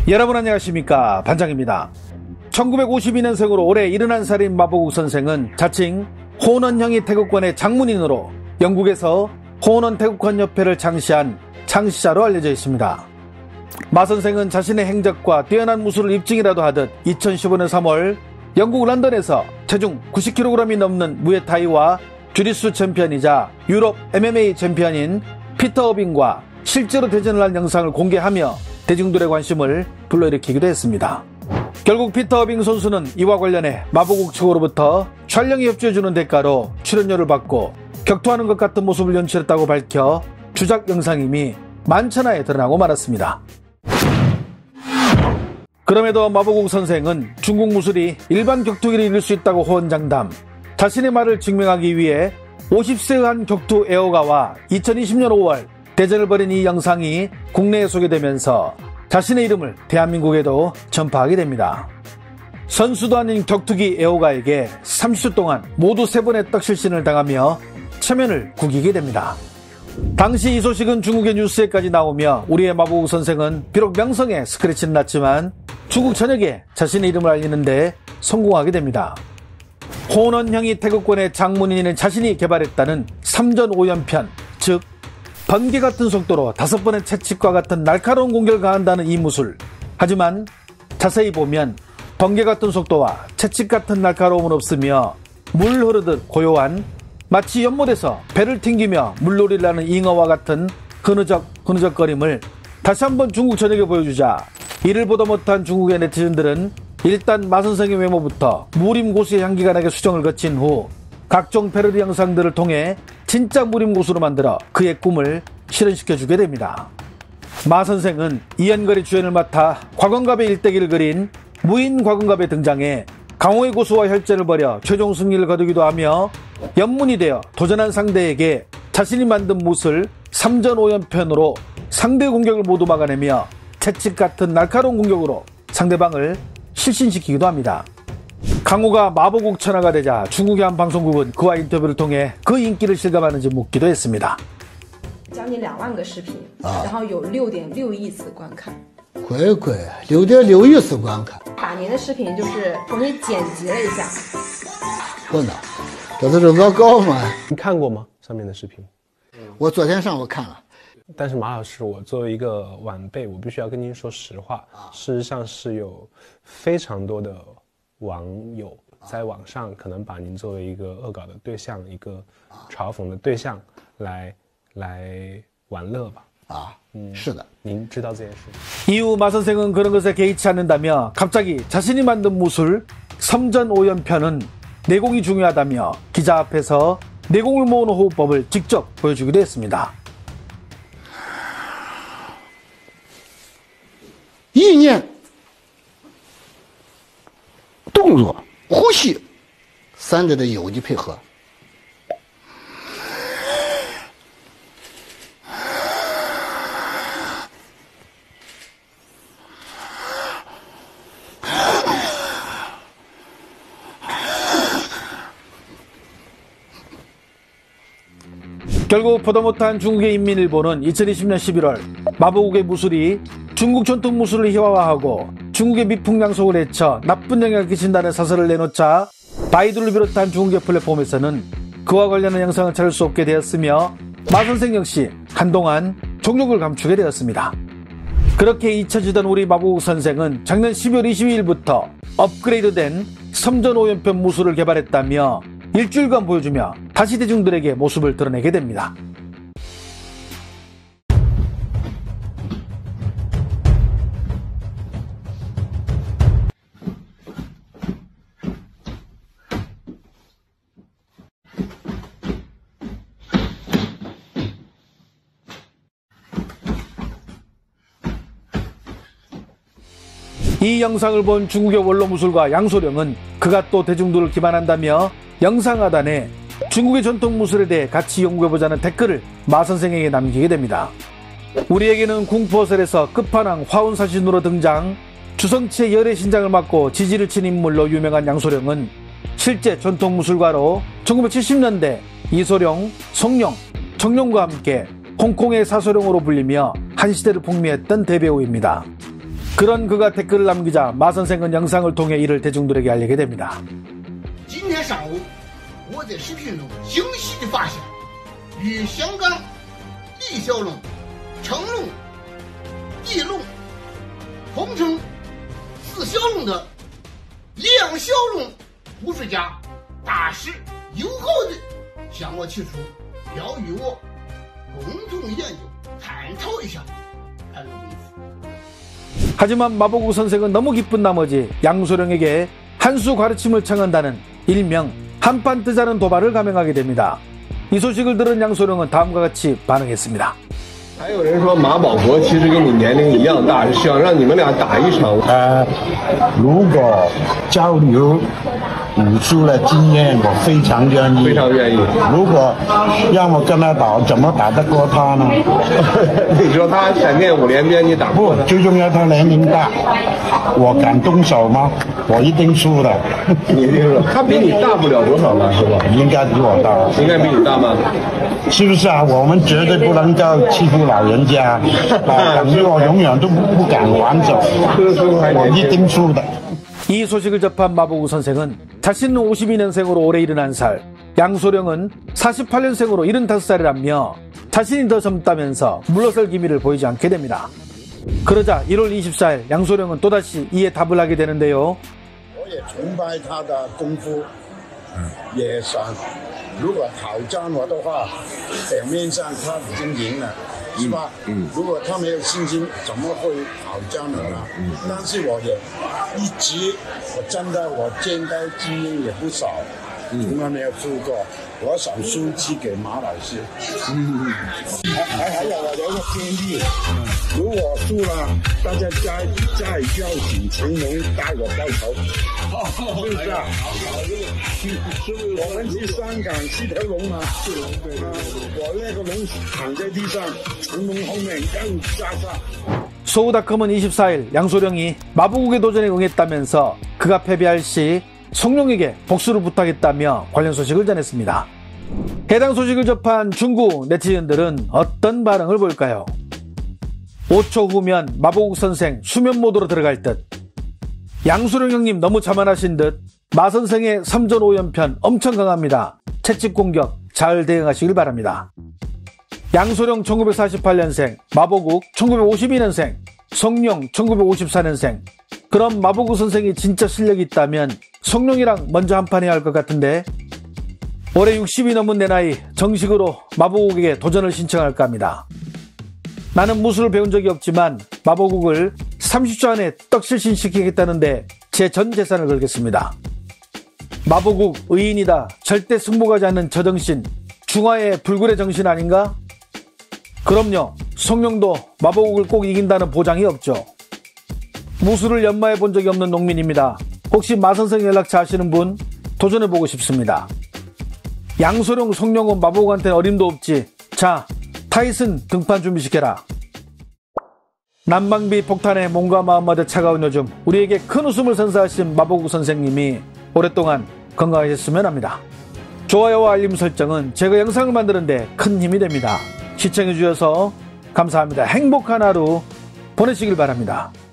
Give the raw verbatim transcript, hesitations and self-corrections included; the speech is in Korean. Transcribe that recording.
여러분 안녕하십니까, 반장입니다. 천구백오십이 년생으로 올해 일흔한 살인 마보국 선생은 자칭 호넌형이 태극권의 장문인으로 영국에서 호넌 태극권 협회를 창시한 창시자로 알려져 있습니다. 마 선생은 자신의 행적과 뛰어난 무술을 입증이라도 하듯 이천십오 년 삼월 영국 런던에서 체중 구십 킬로그램이 넘는 무에타이와 주짓수 챔피언이자 유럽 엠엠에이 챔피언인 피터 어빙과 실제로 대전을 한 영상을 공개하며 대중들의 관심을 불러일으키기도 했습니다. 결국 피터 어빙 선수는 이와 관련해 마보국 측으로부터 촬영에 협조해주는 대가로 출연료를 받고 격투하는 것 같은 모습을 연출했다고 밝혀 주작 영상임이 만천하에 드러나고 말았습니다. 그럼에도 마보국 선생은 중국 무술이 일반 격투기를 이룰 수 있다고 호언장담, 자신의 말을 증명하기 위해 오십 세의 한 격투 애호가와 이천이십 년 오월 대전을 벌인 이 영상이 국내에 소개되면서 자신의 이름을 대한민국에도 전파하게 됩니다. 선수도 아닌 격투기 애호가에게 삼십 초 동안 모두 세 번의 떡실신을 당하며 체면을 구기게 됩니다. 당시 이 소식은 중국의 뉴스에까지 나오며 우리의 마보국 선생은 비록 명성에 스크래치는 났지만 중국 전역에 자신의 이름을 알리는데 성공하게 됩니다. 호넌형이 태극권의 장문인인 자신이 개발했다는 삼전 오연편, 즉 번개 같은 속도로 다섯 번의 채찍과 같은 날카로운 공격을 가한다는 이 무술. 하지만 자세히 보면 번개 같은 속도와 채찍 같은 날카로움은 없으며 물 흐르듯 고요한, 마치 연못에서 배를 튕기며 물놀이를 하는 잉어와 같은 흐느적 흐느적거림을 다시 한번 중국 전역에 보여주자 이를 보다 못한 중국의 네티즌들은 일단 마 선생의 외모부터 무림 고수의 향기가 나게 수정을 거친 후 각종 패러디 영상들을 통해 진짜 무림 고수로 만들어 그의 꿈을 실현시켜주게 됩니다. 마 선생은 이연걸이 주연을 맡아 곽원갑의 일대기를 그린 무인 곽원갑에 등장해 강호의 고수와 혈전을 벌여 최종 승리를 거두기도 하며 연문이 되어 도전한 상대에게 자신이 만든 무술 삼전 오연편으로 상대 공격을 모두 막아내며 채찍 같은 날카로운 공격으로 상대방을 실신시키기도 합니다. 강호가 마보국 천하가 되자 중국의 한 방송국은 그와 인터뷰를 통해 그 인기를 실감하는지 묻기도 했습니다. 将近两万个视频，然后有六点六亿次观看。 乖乖，六点六亿次观看。 把您的视频就是重新剪辑了一下。 不能，这是人造稿嘛？ 你看过吗？上面的视频？ 我昨天上午看了。 但是马老师，我作为一个晚辈，我必须要跟您说实话，事实上是有非常多的网友在网上可能把您作为一个恶搞的对象，一个嘲讽的对象来来玩乐吧。 啊，嗯，是的， 您知道这件事。 이후 마 선생은 그런 것에 개의치 않는다며 갑자기 자신이 만든 무술 삼전 오연편은 내공이 중요하다며 기자 앞에서 내공을 모으는 호흡법을 직접 보여주기도 했습니다. 意念、动作、呼吸三者的有机配合。 결국 보다 못한 중국의 인민일보는 이천이십 년 십일월 마보국의 무술이 중국 전통 무술을 희화화하고 중국의 미풍양속을 해쳐 나쁜 영향을 끼친다는 사설을 내놓자 바이두를 비롯한 중국의 플랫폼에서는 그와 관련한 영상을 찾을 수 없게 되었으며 마 선생 역시 한동안 종족을 감추게 되었습니다. 그렇게 잊혀지던 우리 마보국 선생은 작년 십이월 이십이일부터 업그레이드된 삼전 오연편 무술을 개발했다며 일주일간 보여주며 다시 대중들에게 모습을 드러내게 됩니다. 이 영상을 본 중국의 원로무술가 양소령은 그가 또 대중들을 기만한다며 영상 하단에 중국의 전통 무술에 대해 같이 연구해보자는 댓글을 마 선생에게 남기게 됩니다. 우리에게는 궁푸어설에서 끝판왕 화운사신으로 등장, 주성치의 열애 신장을 맡고 지지를 친 인물로 유명한 양소령은 실제 전통 무술가로 천구백칠십 년대 이소룡, 송룡, 청룡과 함께 홍콩의 사소룡으로 불리며 한 시대를 풍미했던 대배우입니다. 그런 그가 댓글을 남기자 마 선생은 영상을 통해 이를 대중들에게 알리게 됩니다. 今天上午我在视频中惊喜地发现与香港李小龙、成龙、狄龙、洪承四小龙的梁小龙武术家大师友好地向我提出要与我共同研究探讨一下盘龙功夫。 하지만 마보국 선생은 너무 기쁜 나머지 양소령에게 한 수 가르침을 청한다는 일명 한판 뜨자는 도발을 감행하게 됩니다. 이 소식을 들은 양소령은 다음과 같이 반응했습니다. 还有人说马保国其实跟你年龄一样大，是想让你们俩打一场。 呃，如果交流武术的经验，我非常愿意。 非常愿意。 如果让我跟他打，怎么打得过他呢？ 你说他闪电五连鞭，你打不过他？ 最重要他年龄大，我敢动手吗？我一定输的。 你一定输。他比你大不了多少吧，是吧？ 应该比我大。 应该比你大吗？ 是不是啊？我们绝对不能够欺负老人家，啊，等于我永远都不敢还手，我一定输的。 이 소식을 접한 마보국 선생은 자신은 오십이 년생으로 올해 일흔한 살, 양소령은 사십팔 년생으로 일흔다섯 살이라며 자신이 더 젊다면서 물러설 기미를 보이지 않게 됩니다. 그러자 일월 이십사일 양소령은 또다시 이에 답을 하게 되는데요. 我也崇拜他的功夫，也想如果挑战我的话，表面上他已经赢了。 是吧？嗯，如果他没有信心，怎么会挑战我呢？嗯，但是我也一直，我真的我见到经验也不少，从来没有输过。我想输去给马老师。嗯，还还有我有个建议，如果输了，大家再再邀请成龙带我报仇，是不是啊？我们去香港是条龙啊，是龙对啊，我那个龙躺在地上。 소우닷컴은 이십사일 양소령이 마보국의 도전에 응했다면서 그가 패배할 시 성룡에게 복수를 부탁했다며 관련 소식을 전했습니다. 해당 소식을 접한 중국 네티즌들은 어떤 반응을 보일까요? 오 초 후면 마보국 선생 수면 모드로 들어갈 듯, 양소령 형님 너무 자만하신 듯, 마 선생의 삼전 오연편 엄청 강합니다. 채찍 공격 잘 대응하시길 바랍니다. 양소령 천구백사십팔 년생, 마보국 천구백오십이 년생, 성룡 천구백오십사 년생. 그럼 마보국 선생이 진짜 실력이 있다면 성룡이랑 먼저 한판 해야 할 것 같은데 올해 육십이 넘은 내 나이 정식으로 마보국에게 도전을 신청할까 합니다. 나는 무술을 배운 적이 없지만 마보국을 삼십 초 안에 떡실신시키겠다는데 제 전 재산을 걸겠습니다. 마보국 의인이다. 절대 승복하지 않는 저 정신. 중화의 불굴의 정신 아닌가? 그럼요. 성룡도 마보국을 꼭 이긴다는 보장이 없죠. 무술을 연마해 본 적이 없는 농민입니다. 혹시 마 선생 연락처 아시는 분 도전해보고 싶습니다. 양소령, 성룡은 마보국한테는 어림도 없지. 자, 타이슨 등판 준비시켜라. 난방비 폭탄에 몸과 마음마다 차가운 요즘 우리에게 큰 웃음을 선사하신 마보국 선생님이 오랫동안 건강하셨으면 합니다. 좋아요와 알림 설정은 제가 영상을 만드는데 큰 힘이 됩니다. 시청해주셔서 감사합니다. 행복한 하루 보내시길 바랍니다.